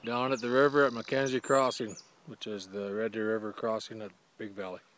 Down at the river at Mackenzie Crossing, which is the Red Deer River crossing at Big Valley.